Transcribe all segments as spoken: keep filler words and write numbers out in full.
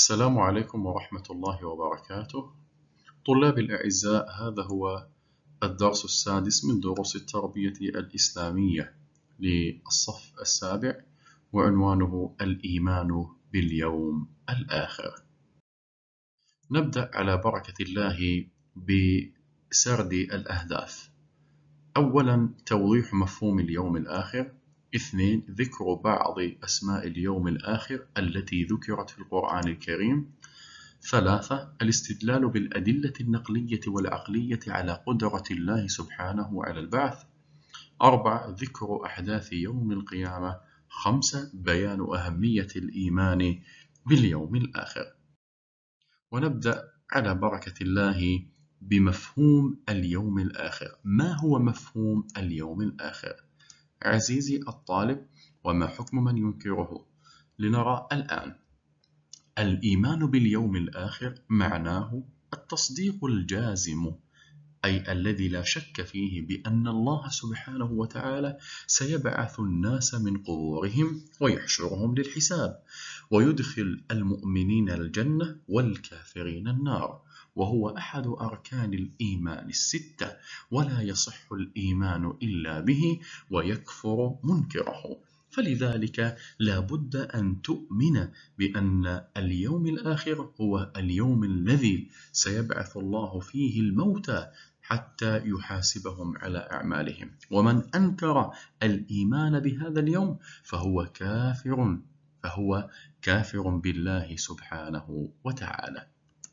السلام عليكم ورحمة الله وبركاته. طلابي الأعزاء، هذا هو الدرس السادس من دروس التربية الإسلامية للصف السابع، وعنوانه الإيمان باليوم الآخر. نبدأ على بركة الله بسرد الأهداف. أولا، توضيح مفهوم اليوم الآخر. اثنين، ذكر بعض أسماء اليوم الآخر التي ذكرت في القرآن الكريم. ثلاثة، الاستدلال بالأدلة النقلية والعقلية على قدرة الله سبحانه على البعث. أربعة، ذكر أحداث يوم القيامة. خمسة، بيان أهمية الإيمان باليوم الآخر. ونبدأ على بركة الله بمفهوم اليوم الآخر. ما هو مفهوم اليوم الآخر؟ عزيزي الطالب، وما حكم من ينكره؟ لنرى الآن. الإيمان باليوم الآخر معناه التصديق الجازم، أي الذي لا شك فيه بأن الله سبحانه وتعالى سيبعث الناس من قبورهم ويحشرهم للحساب، ويدخل المؤمنين الجنة والكافرين النار، وهو أحد أركان الإيمان الستة، ولا يصح الإيمان إلا به ويكفر منكره. فلذلك لا بد أن تؤمن بأن اليوم الآخر هو اليوم الذي سيبعث الله فيه الموتى حتى يحاسبهم على أعمالهم. ومن أنكر الإيمان بهذا اليوم فهو كافر فهو كافر بالله سبحانه وتعالى.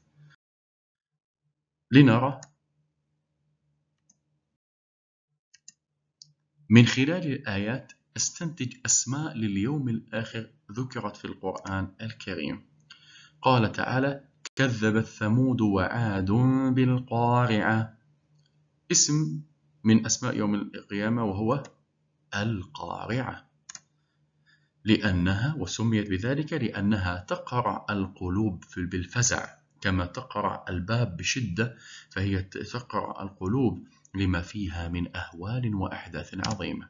لنرى من خلال الآيات استنتج أسماء لليوم الآخر ذكرت في القرآن الكريم. قال تعالى: كذبت ثمود وعاد بالقارعة. اسم من أسماء يوم القيامة وهو القارعة، لأنها وسميت بذلك لأنها تقرع القلوب بالفزع، كما تقرع الباب بشدة، فهي تقرع القلوب لما فيها من أهوال وأحداث عظيمة.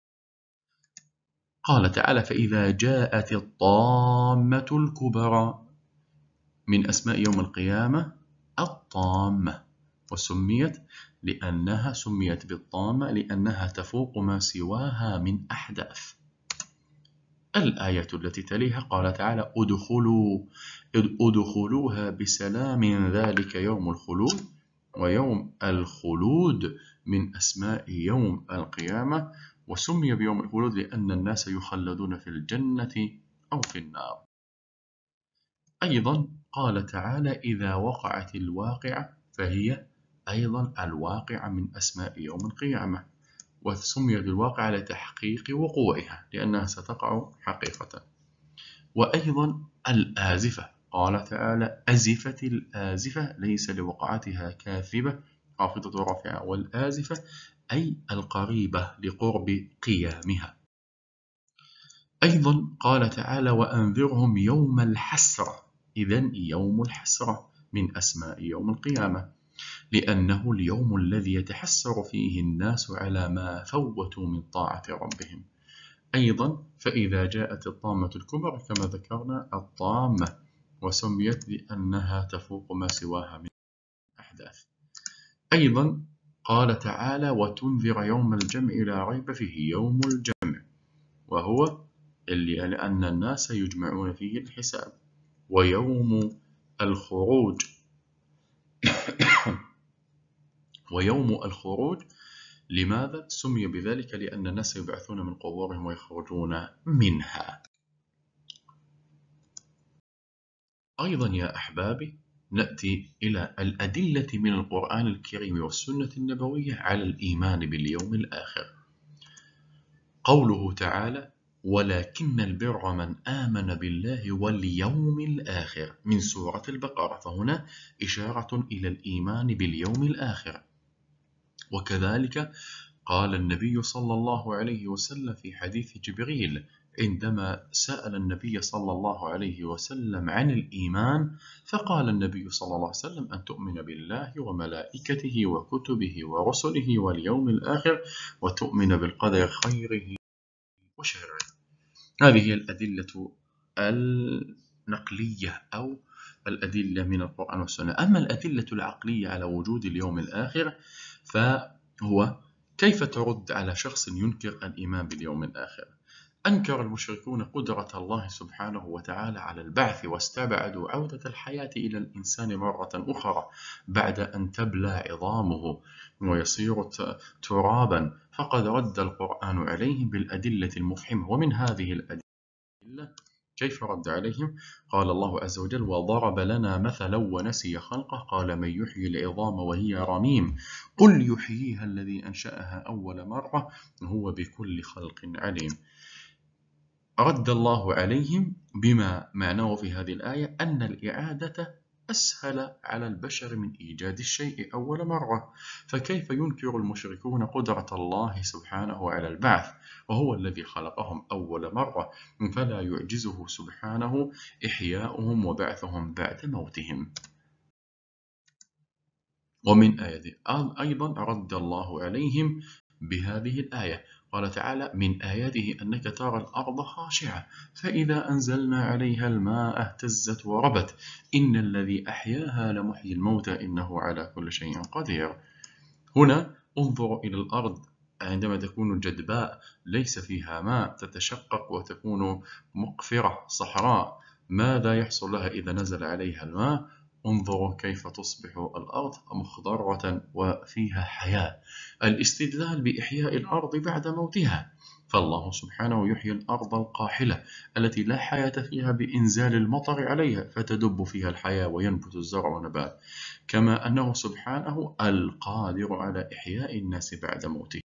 قال تعالى: فإذا جاءت الطامة الكبرى. من أسماء يوم القيامة الطامة، وسميت لأنها سميت بالطامة لأنها تفوق ما سواها من أحداث. الآية التي تليها قال تعالى: ادخلوا ادخلوها بسلام ذلك يوم الخلود. ويوم الخلود من أسماء يوم القيامة، وسمي بيوم الخلود لأن الناس يخلدون في الجنة أو في النار. أيضا قال تعالى: إذا وقعت الواقعة، فهي أيضا الواقعة من أسماء يوم القيامة، وسميت بالواقعة لتحقيق وقوعها لأنها ستقع حقيقة. وأيضا الآزفة، قال تعالى: أزفت الآزفة ليس لوقعتها كاذبة خافضة رافعة، والآزفة أي القريبة لقرب قيامها. أيضا قال تعالى: وأنذرهم يوم الحسرة. إذن يوم الحسرة من أسماء يوم القيامة، لأنه اليوم الذي يتحسر فيه الناس على ما فوتوا من طاعة ربهم. أيضا فإذا جاءت الطامة الكبرى كما ذكرنا الطامة، وسميت لأنها تفوق ما سواها من أحداث. أيضا قال تعالى: وتنذر يوم الجمع لا ريب فيه. يوم الجمع وهو اللي لأن الناس يجمعون فيه الحساب. ويوم الخروج ويوم الخروج لماذا سمي بذلك؟ لأن الناس يبعثون من قبورهم ويخرجون منها. أيضا يا أحبابي، نأتي إلى الأدلة من القرآن الكريم والسنة النبوية على الإيمان باليوم الآخر. قوله تعالى: ولكن البر من آمن بالله واليوم الآخر، من سورة البقرة، فهنا إشارة إلى الإيمان باليوم الآخر. وكذلك قال النبي صلى الله عليه وسلم في حديث جبريل عندما سأل النبي صلى الله عليه وسلم عن الإيمان، فقال النبي صلى الله عليه وسلم: أن تؤمن بالله وملائكته وكتبه ورسله واليوم الآخر، وتؤمن بالقدر خيره وشره. هذه هي الأدلة النقلية أو الأدلة من القرآن والسنة. أما الأدلة العقلية على وجود اليوم الآخر فهو كيف ترد على شخص ينكر الإيمان باليوم الآخر؟ أنكر المشركون قدرة الله سبحانه وتعالى على البعث، واستبعدوا عودة الحياة إلى الإنسان مرة أخرى بعد أن تبلى عظامه ويصير ترابا، فقد رد القرآن عليهم بالأدلة المفحمة. ومن هذه الأدلة كيف رد عليهم؟ قال الله عز وجل: وضرب لنا مثلا ونسي خلقه قال من يحيي العظام وهي رميم قل يحييها الذي أنشأها أول مرة هو بكل خلق عليم. رد الله عليهم بما معناه في هذه الآية أن الإعادة أسهل على البشر من إيجاد الشيء أول مرة، فكيف ينكر المشركون قدرة الله سبحانه على البعث وهو الذي خلقهم أول مرة، فلا يعجزه سبحانه إحياؤهم وبعثهم بعد موتهم. ومن آية أيضا رد الله عليهم بهذه الآية، قال تعالى: من آياته أنك ترى الأرض خاشعة فإذا أنزلنا عليها الماء اهتزت وربت إن الذي أحياها لمحيي الموتى إنه على كل شيء قدير. هنا انظروا إلى الأرض عندما تكون جدباء ليس فيها ماء، تتشقق وتكون مقفرة صحراء، ماذا يحصل لها إذا نزل عليها الماء؟ انظروا كيف تصبح الأرض مخضرة وفيها حياة. الاستدلال بإحياء الأرض بعد موتها، فالله سبحانه يحيي الأرض القاحلة التي لا حياة فيها بإنزال المطر عليها فتدب فيها الحياة وينبت الزرع والنبات، كما أنه سبحانه القادر على إحياء الناس بعد موته.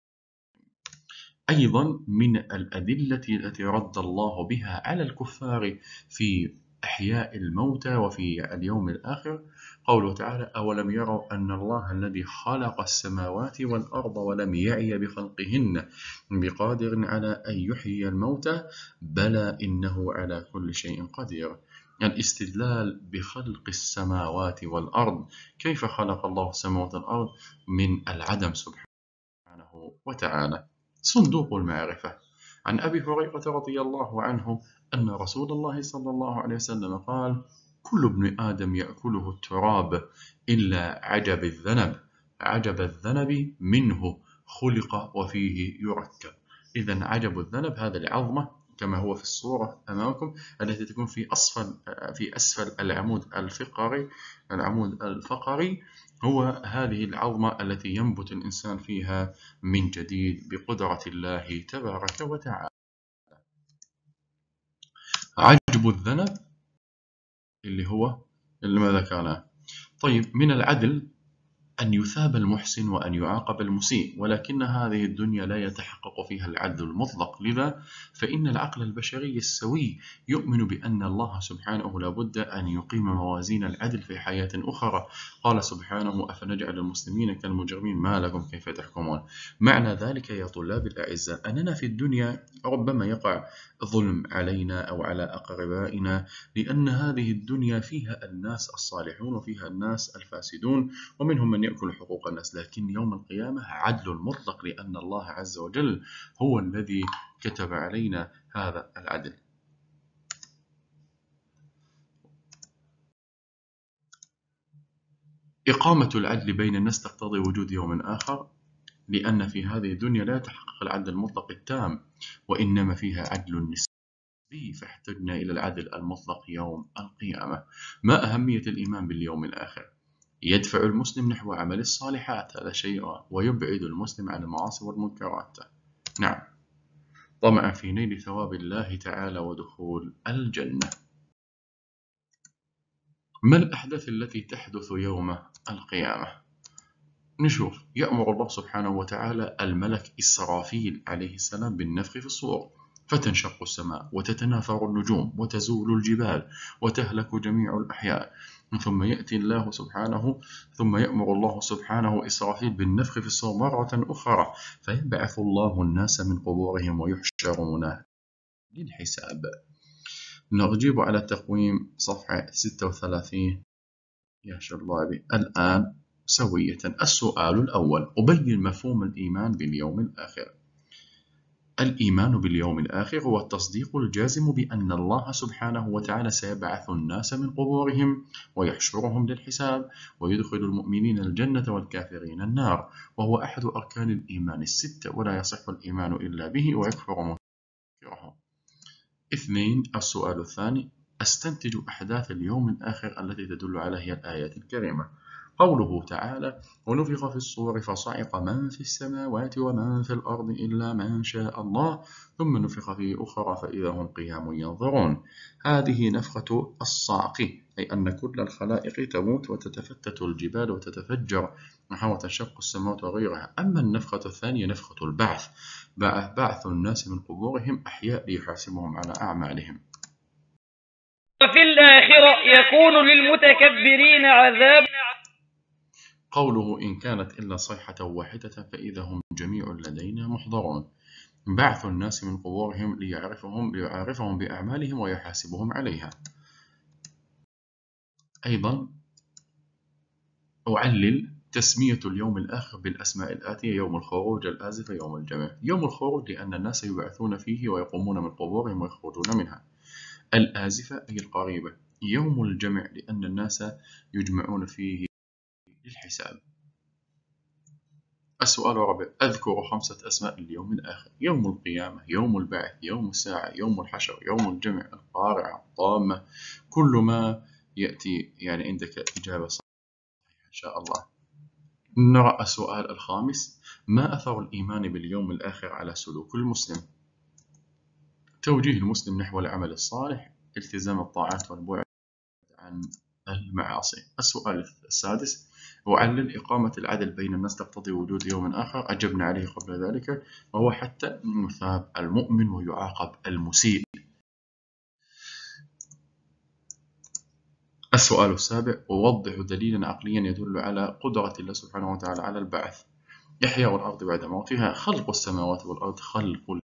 أيضا من الأدلة التي رد الله بها على الكفار في إحياء الموتى وفي اليوم الآخر قوله تعالى: أولم يروا أن الله الذي خلق السماوات والأرض ولم يعي بخلقهن بقادر على أن يحيي الموتى بلى إنه على كل شيء قدير. الاستدلال بخلق السماوات والأرض، كيف خلق الله السماوات والأرض من العدم سبحانه وتعالى؟ صندوق المعرفة. عن أبي هريرة رضي الله عنه أن رسول الله صلى الله عليه وسلم قال: كل ابن آدم يأكله التراب إلا عجب الذنب، عجب الذنب منه خلق وفيه يركب. إذن عجب الذنب هذا العظمة كما هو في الصورة أمامكم التي تكون في أسفل في أسفل العمود الفقري العمود الفقري هو هذه العظمة التي ينبت الإنسان فيها من جديد بقدرة الله تبارك وتعالى. عجب الذنب اللي هو اللي ما ذكرناه. طيب، من العدل أن يثاب المحسن وأن يعاقب المسيء، ولكن هذه الدنيا لا يتحقق فيها العدل المطلق، لذا فإن العقل البشري السوي يؤمن بأن الله سبحانه لابد أن يقيم موازين العدل في حياة أخرى. قال سبحانه: أفنجعل المسلمين كالمجرمين ما لكم كيف تحكمون. معنى ذلك يا طلاب الأعزاء أننا في الدنيا ربما يقع ظلم علينا أو على أقربائنا، لأن هذه الدنيا فيها الناس الصالحون وفيها الناس الفاسدون ومنهم من يأكل حقوق الناس، لكن يوم القيامة عدل مطلق لأن الله عز وجل هو الذي كتب علينا هذا العدل. إقامة العدل بين الناس تقتضي وجود يوم آخر، لأن في هذه الدنيا لا يتحقق العدل المطلق التام وإنما فيها عدل نسبي، فاحتجنا إلى العدل المطلق يوم القيامة. ما أهمية الإيمان باليوم الآخر؟ يدفع المسلم نحو عمل الصالحات، هذا شيء، ويبعد المسلم عن المعاصي والمنكرات. نعم، طمعا في نيل ثواب الله تعالى ودخول الجنة. ما الأحداث التي تحدث يوم القيامة؟ نشوف. يأمر الله سبحانه وتعالى الملك إسرافيل عليه السلام بالنفخ في الصور فتنشق السماء وتتناثر النجوم وتزول الجبال وتهلك جميع الأحياء، ثم يأتي الله سبحانه ثم يأمر الله سبحانه إسرافيل بالنفخ في الصور مرة أخرى فيبعث الله الناس من قبورهم ويحشرون للحساب. نجيب على التقويم صفحة ستة وثلاثين يا شبابي الآن سوية. السؤال الأول: أبين مفهوم الإيمان باليوم الآخر. الإيمان باليوم الآخر هو التصديق الجازم بأن الله سبحانه وتعالى سيبعث الناس من قبورهم ويحشرهم للحساب ويدخل المؤمنين الجنة والكافرين النار، وهو أحد أركان الإيمان الستة، ولا يصح الإيمان إلا به ويكفر منكره. اثنين. السؤال الثاني: أستنتج أحداث اليوم الآخر التي تدل عليها الآيات الكريمة. قوله تعالى: ونفخ في الصور فصعق من في السماوات ومن في الأرض إلا من شاء الله ثم نفخ فيه أخرى فإذا هم قيام ينظرون. هذه نفخة الصعق، أي أن كل الخلائق تموت وتتفتت الجبال وتتفجر نحو تنشق السماوات وغيرها. أما النفخة الثانية نفخة البعث، بعث الناس من قبورهم أحياء ليحاسبهم على أعمالهم. وفي الآخرة يكون للمتكبرين عذاب. قوله: إن كانت إلا صيحة واحدة فإذا هم جميع لدينا محضرون. بعث الناس من قبورهم ليعرفهم, ليعرفهم بأعمالهم ويحاسبهم عليها. أيضا أعلل تسمية اليوم الآخر بالأسماء الآتية: يوم الخروج، الآزفة، يوم الجمع. يوم الخروج لأن الناس يبعثون فيه ويقومون من قبورهم ويخرجون منها. الآزفة أي القريبة. يوم الجمع لأن الناس يجمعون فيه للحساب. السؤال الرابع: أذكر خمسة أسماء اليوم الآخر: يوم القيامة، يوم البعث، يوم الساعة، يوم الحشر، يوم الجمع، القارعة، الطامة. كل ما يأتي يعني عندك إجابة صحيحة إن شاء الله. نرى السؤال الخامس: ما أثر الإيمان باليوم الآخر على سلوك المسلم؟ توجيه المسلم نحو العمل الصالح، التزام الطاعات والبعد عن المعاصي. السؤال السادس: أعلل إقامة العدل بين الناس تقتضي وجود يوم آخر، أجبنا عليه قبل ذلك، وهو حتى يثاب المؤمن ويعاقب المسيء. السؤال السابع: أوضح دليلا عقليا يدل على قدرة الله سبحانه وتعالى على البعث. إحياء الأرض بعد موتها، خلق السماوات والأرض، خلق